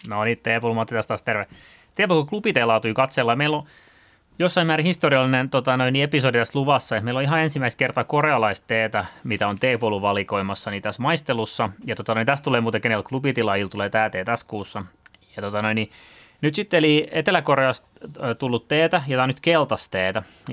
No niin, Teepulu, Matti tässä taas terve. Teepulu Klubi laatui katsella. Meillä on jossain määrin historiallinen episodi tässä luvassa. Meillä on ihan ensimmäistä kertaa korealaisteetä, mitä on Teepulu valikoimassa niin tässä maistelussa. Ja tästä tulee muuten kenellä klubitilaajilla tulee tämä tee tässä kuussa. Ja nyt sitten eli Etelä-Koreasta tullut teetä, ja tämä on nyt keltasteetä. Ja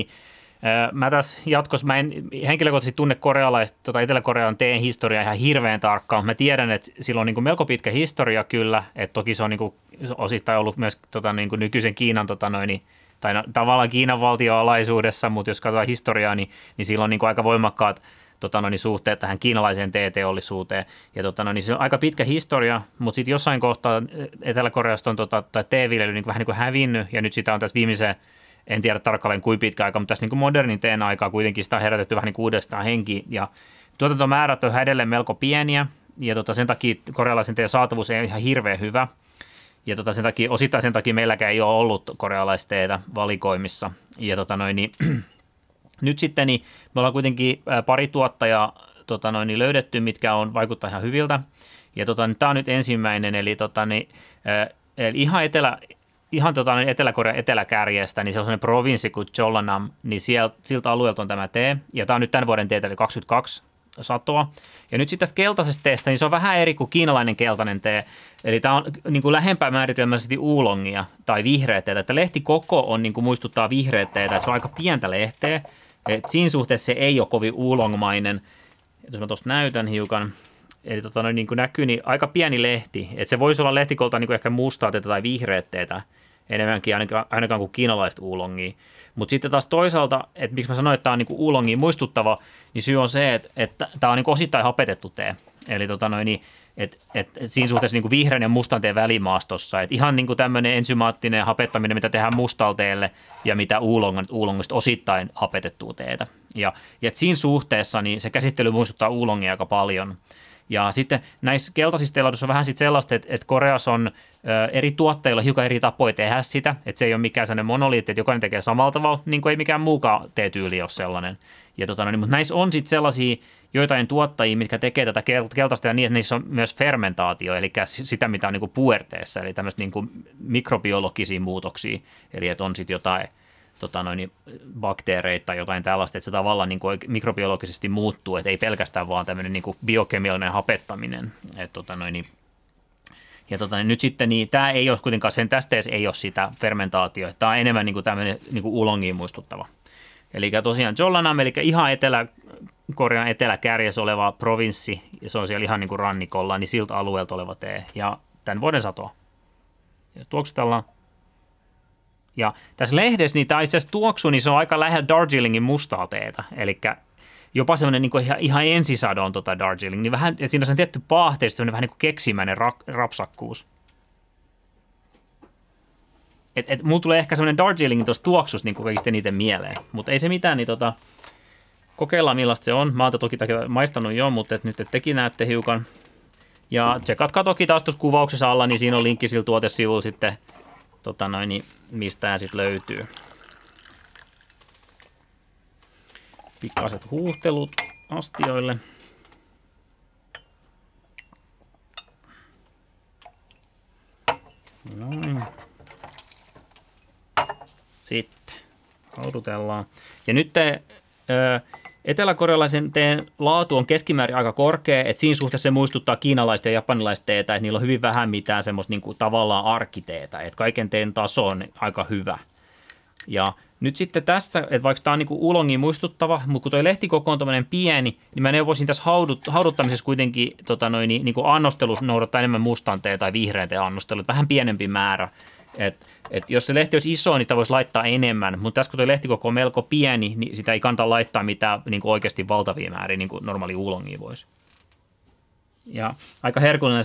mä tässä jatkossa, mä en henkilökohtaisesti tunne korealaista, Etelä-Korean teen historiaa ihan hirveän tarkkaan, mutta mä tiedän, että sillä on niin kuin melko pitkä historia kyllä, että toki se on niin kuin osittain ollut myös niin kuin nykyisen Kiinan, tai tavallaan Kiinan valtioalaisuudessa, mutta jos katsotaan historiaa, niin sillä on niin kuin aika voimakkaat suhteet tähän kiinalaiseen teeteollisuuteen. Ja se on aika pitkä historia, mutta sitten jossain kohtaa Etelä-Koreasta on teeviljely niin vähän niin kuin hävinnyt, ja nyt sitä on tässä viimeiseen, en tiedä tarkalleen kuinka pitkä aika, mutta tässä niin kuin modernin teen aikaa kuitenkin sitä on herätetty vähän niin kuin uudestaan henkiin, ja tuotantomäärät on edelleen melko pieniä, ja sen takia korealaisen teen saatavuus ei ole ihan hirveän hyvä, ja osittain sen takia meilläkään ei ole ollut korealaisteetä valikoimissa, ja nyt sitten niin me ollaan kuitenkin pari tuottajaa löydetty, mitkä on vaikuttaa ihan hyviltä, ja tämä on nyt ensimmäinen, eli ihan Etelä-Korean eteläkärjestä, niin se on sellainen provinssi kuin Jeollanam, niin siltä alueelta on tämä tee, ja tämä on nyt tämän vuoden teetä, eli 22 satoa. Ja nyt sitten tästä keltaisesta teestä, niin se on vähän eri kuin kiinalainen keltainen tee, eli tämä on niin kuin lähempää määritelmällisesti uulongia tai vihreät teetä, että lehtikoko on niin kuin muistuttaa vihreät teetä, että se on aika pientä lehteä, että siinä suhteessa se ei ole kovin uulongmainen, jos mä tuosta näytän hiukan. Eli niin kuin näkyy, niin aika pieni lehti. Että se voisi olla lehtikolta niin kuin ehkä mustaa teetä tai vihreät teetä enemmänkin ainakaan kuin kiinalaista uulongia. Mutta sitten taas toisaalta, että miksi mä sanoin, että tämä on niin kuin uulongia muistuttava, niin syy on se, että tämä on niin kuin osittain hapetettu tee. Eli että siinä suhteessa niin kuin vihreän ja mustan teen välimaastossa. Että ihan niin kuin tämmöinen ensymaattinen hapettaminen, mitä tehdään mustalteelle ja mitä uulongista osittain hapetettua teetä. Ja että siinä suhteessa niin se käsittely muistuttaa uulongia aika paljon. Ja sitten näissä keltaisissa teeladuissa on vähän sitten sellaista, että Koreassa on eri tuotteilla hiukan eri tapoja tehdä sitä, että se ei ole mikään sellainen monoliitti, että jokainen tekee samalla tavalla, niin kuin ei mikään muukaan teetyyli ole sellainen. Ja mutta näissä on sitten sellaisia joitain tuottajia, mitkä tekee tätä keltaista ja niin, että niissä on myös fermentaatio, eli sitä, mitä on niin kuin puerteessa, eli tämmöistä niin kuin mikrobiologisia muutoksia, eli että on sitten jotain bakteereita tai jotain tällaista, että se tavallaan niin kuin mikrobiologisesti muuttuu, että ei pelkästään vaan tämmöinen niin kuin biokemiallinen hapettaminen. Nyt sitten niin tämä ei ole kuitenkaan sen tästä ei ole sitä fermentaatioa, tämä on enemmän niin kuin tämmöinen niin kuin uulongiin muistuttava. Eli tosiaan Jeollanam, eli ihan Etelä-Korean eteläkärjessä oleva provinssi, ja se on siellä ihan niin kuin rannikolla, niin siltä alueelta oleva tee, ja tämän vuoden satoa. Ja tuoksutellaan. Ja tässä lehdessä niin tämä itse asiassa tuoksu, niin se on aika lähellä Darjeelingin mustaa teetä, eli jopa semmoinen niin ihan ensisadon Darjeeling, niin vähän, että siinä on sen tietty paahteista, semmoinen vähän niin kuin keksimäinen rapsakkuus. Mulla tulee ehkä semmoinen Darjeelingin tuossa tuoksusta niin kuin eniten mieleen, mutta ei se mitään, niin kokeillaan millaista se on. Mä oon toki maistanut jo, mutta nyt tekin näette hiukan. Ja tsekatkaa toki taas tuossa kuvauksessa alla, niin siinä on linkki sillä tuotesivulla sitten, mistä tämä sitten löytyy. Pikaiset huuhtelut astioille. Noin. Sitten haudutellaan. Ja nyt eteläkorealaisen teen laatu on keskimäärin aika korkea, että siinä suhteessa se muistuttaa kiinalaista ja japanilaista teetä, että niillä on hyvin vähän mitään semmoista niin kuin tavallaan arkiteetä, että kaiken teen taso on aika hyvä. Ja nyt sitten tässä, että vaikka tämä on niin kuin uulongiin muistuttava, mutta kun tuo lehtikoko on tämmöinen pieni, niin mä neuvoisin tässä hauduttamisessa kuitenkin niin kuin annostelussa noudattaa enemmän mustan teen tai vihreän teen annostelua, vähän pienempi määrä. Et jos se lehti olisi iso, niin sitä voisi laittaa enemmän, mutta tässä kun tuo lehtikoko on melko pieni, niin sitä ei kannata laittaa mitään niin kuin oikeasti valtavia määriä, niin kuin normaali uulongia voisi. Ja aika herkullinen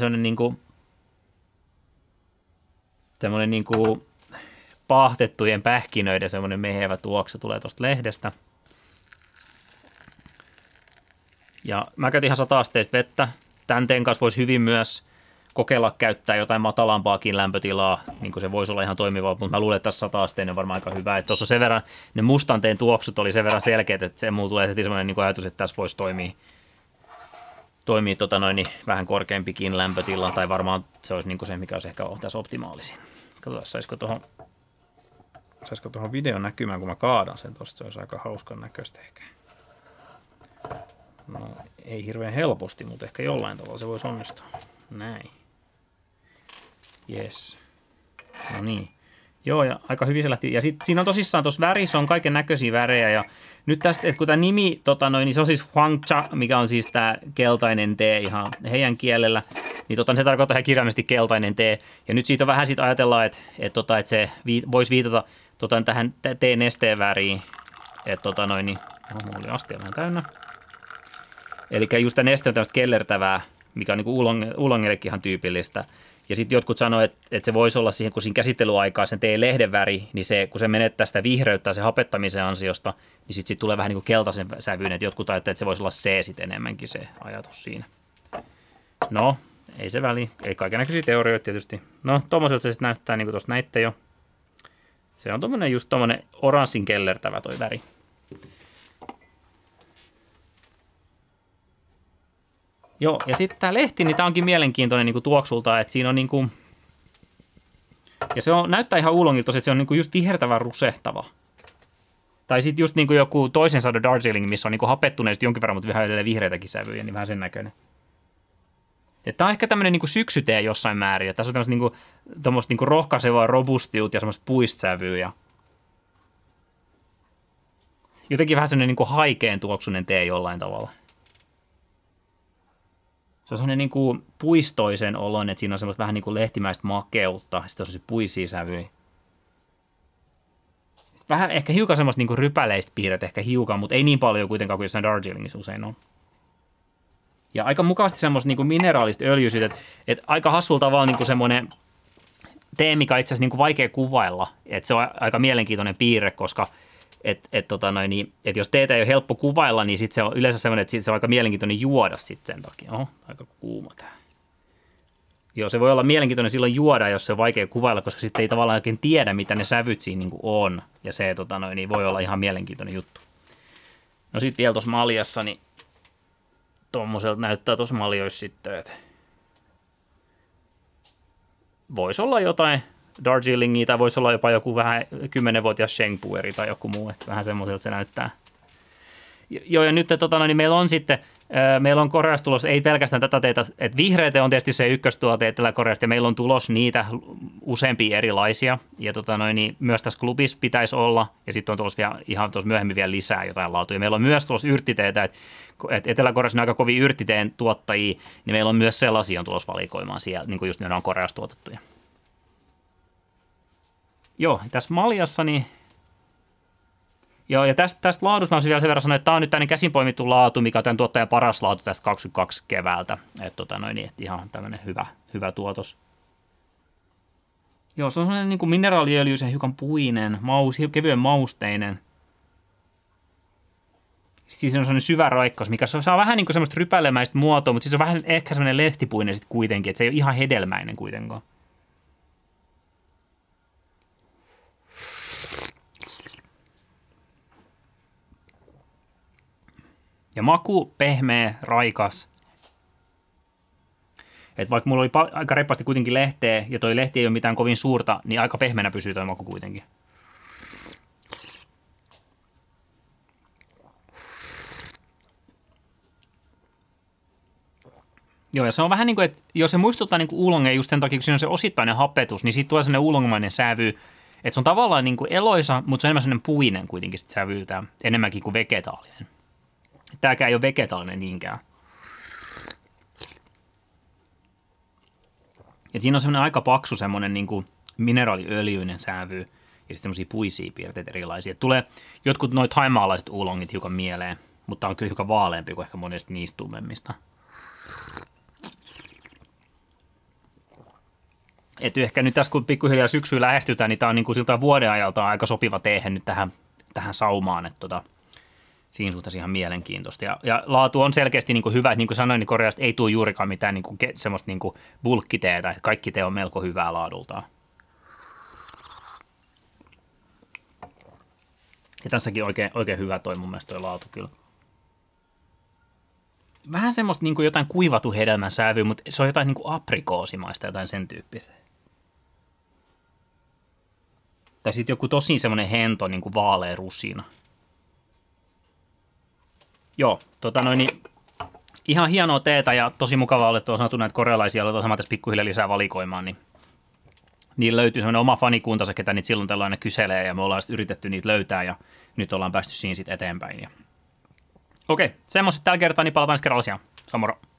semmoinen niin kuin paahtettujen pähkinöiden semmoinen mehevä tuoksu tulee tuosta lehdestä. Ja mä käytin ihan 100-asteista vettä. Tämän teen kanssa voisi hyvin myös kokeilla käyttää jotain matalampaakin lämpötilaa, niin kuin se voisi olla ihan toimiva, mutta mä luulen, että tässä 100-asteinen on varmaan aika hyvä. Tuossa sen verran, ne mustanteen tuoksut oli sen verran selkeät, että se mulla tulee semmoinen niin ajatus, että tässä voisi toimia toimii vähän korkeampikin lämpötila, tai varmaan se olisi niin se, mikä olisi ehkä tässä optimaalisin. Katsotaan, saisiko tuohon videon näkymään, kun mä kaadan sen tuosta, se olisi aika hauskan näköistä ehkä. No, ei hirveän helposti, mutta ehkä jollain tavalla se voisi onnistua. Näin. Yes. No niin. Joo, ja aika hyvin se lähti. Ja sitten siinä on tosissaan tuossa värissä on kaiken näköisiä värejä. Ja nyt tästä, että kun tämä nimi, niin se on siis Huangcha, mikä on siis tämä keltainen tee ihan heidän kielellä, niin se tarkoittaa ihan kirjaimellisesti keltainen tee. Ja nyt siitä on vähän siitä ajatellaan, että se voisi viitata tähän teen nesteen väriin. Että mulla oli astia vähän täynnä. Eli just tämä neste on tämmöistä kellertävää, mikä on niin uulongellekin ihan tyypillistä. Ja sitten jotkut sanoo, että se voisi olla siihen, kun siinä käsittelyaikaa sen lehden väri, niin se, kun se menettää sitä vihreyttä sen hapettamisen ansiosta, niin sitten tulee vähän niin kuin keltaisen sävyyn. Että jotkut ajattelevat, että se voisi olla C sitten enemmänkin se ajatus siinä. No, ei se väli. Ei kaikennäköisiä teorioita tietysti. No, tuommoiselta se sitten näyttää, niin kuin tuossa näitte jo. Se on just tuommoinen oranssin kellertävä toi väri. Joo, ja sitten tämä lehti, niin tämä onkin mielenkiintoinen niin kuin tuoksulta, että siinä on niin kuin, ja se näyttää ihan uulongilta, että se on niin kuin just vihertävän rusehtava. Tai sitten just niin kuin joku toisen sadon Darjeeling, missä on niin kuin hapettuneesti jonkin verran, mutta vähän edelleen vihreitäkin sävyjä, niin vähän sen näköinen. Tämä on ehkä tämmöinen niin kuin syksytee jossain määrin, ja tässä on tämmöistä niin kuin rohkaisevaa robustiut ja semmoista puistsävyä. Jotenkin vähän semmoinen niin kuin haikeen tuoksunen tee jollain tavalla. Se on semmoinen niin kuin puistoisen oloinen, että siinä on semmoista vähän niin kuin lehtimäistä makeutta, ja sitten on semmoisia puisia sävyjä. Vähän ehkä hiukan semmoista niin kuin rypäleistä piirret, ehkä hiukan, mutta ei niin paljon kuitenkaan kuin jossain Darjeelingissa usein on. Ja aika mukavasti semmoista niin kuin mineraalista öljyisyyttä, että aika hassulla tavalla niin kuin semmoinen tee, mikä on itse asiassa niin kuin vaikea kuvailla, että se on aika mielenkiintoinen piirre, koska että jos teetä ei ole helppo kuvailla, niin sitten se on yleensä semmoinen, että se on aika mielenkiintoinen juoda sitten sen takia. Oho, aika kuuma tämä. Joo, se voi olla mielenkiintoinen silloin juoda, jos se on vaikea kuvailla, koska sitten ei tavallaan oikein tiedä, mitä ne sävyt siinä niin kuin on. Ja se niin voi olla ihan mielenkiintoinen juttu. No sitten vielä tuossa maljassa, niin tuommoiselta näyttää tuossa maljoissa sitten, että voisi olla jotain Darjeelingia tai voisi olla jopa joku vähän 10-vuotias Shengpueri tai joku muu, että vähän semmoiselta se näyttää. Joo, ja nyt niin meillä on sitten, meillä on Koreasta tulossa, ei pelkästään tätä teitä, että vihreät on tietysti se ykköstuote Etelä-Koreasta, ja meillä on tulossa niitä useampia erilaisia, ja niin myös tässä klubissa pitäisi olla, ja sitten on tulossa vielä, ihan tuossa myöhemmin vielä lisää jotain laatuja. Meillä on myös tulossa yrttiteitä, että Etelä-Koreassa on aika kovin yrttiteen tuottajia, niin meillä on myös sellaisia on tulossa valikoimaan siellä, niin kuin just ne on Koreasta tuotettuja. Joo, tässä maljassa, niin joo, ja tästä laadusta mä olisin vielä sen verran sanoa, että tämä on nyt tämmöinen käsinpoimittu laatu, mikä on tämän tuottajan paras laatu tästä 22 keväältä. Että että ihan tämmöinen hyvä tuotos. Joo, se on sellainen niin kuin mineraaliöljyisen, hiukan puinen, kevyen mausteinen. Siis on sellainen syvä raikkaus, mikä saa vähän niin kuin semmoista rypälemäistä muotoa, mutta siis on vähän ehkä semmoinen lehtipuinen sitten kuitenkin, että se ei ole ihan hedelmäinen kuitenkaan. Ja maku pehmeä, raikas. Et vaikka mulla oli aika reippaasti kuitenkin lehteä, ja toi lehti ei ole mitään kovin suurta, niin aika pehmeänä pysyy toi maku kuitenkin. Joo, ja se on vähän niin kuin, että jos se muistuttaa niin kuin uulongea just sen takia, kun siinä on se osittainen hapetus, niin siitä tulee sellainen uulongemainen sävy, että se on tavallaan niin kuin eloisa, mutta se on enemmän sellainen puinen kuitenkin sit sävyltään, enemmänkin kuin vegetaalinen. Tämäkään ei ole vegetaalinen niinkään. Et siinä on semmoinen aika paksu semmoinen niin kuin mineraaliöljyinen sävy ja sitten semmoisia puisia piirteitä erilaisia. Et tulee jotkut noit haimaalaiset uulongit hiukan mieleen, mutta on kyllä hiukan vaaleampi kuin ehkä monesti niistä tummemmista. Et ehkä nyt tässä kun pikkuhiljaa syksyä lähestytään, niin tämä on niin kuin siltä vuoden ajalta aika sopiva teehe nyt tähän saumaan, että siinä suhteessa ihan mielenkiintoista. Ja laatu on selkeästi niin kuin hyvä, että niin kuin sanoin, niin Koreasta ei tule juurikaan mitään niin kuin semmoista niin kuin bulkkiteetä, että kaikki tee on melko hyvää laadultaan. Ja tässäkin oikein hyvä toi mun mielestä toi laatu kyllä. vähän semmoista niin kuin jotain kuivatu hedelmän sävyä, mutta se on jotain niin kuin aprikoosimaista, jotain sen tyyppistä. Tai sitten joku tosi semmoinen hento, niin kuin vaalea rusina. Joo, ihan hienoa teetä ja tosi mukavaa olla tuossa sanottu näitä korealaisia, aletaan samaten pikkuhiljaa lisää valikoimaan, niin niillä löytyy semmoinen oma fanikuntansa, ketä niitä silloin tällöin aina kyselee, ja me ollaan sitten yritetty niitä löytää, ja nyt ollaan päästy siinä sitten eteenpäin. Okei, semmoiset tällä kertaa, niin palataan ensi kerralla asiaan. Samoro.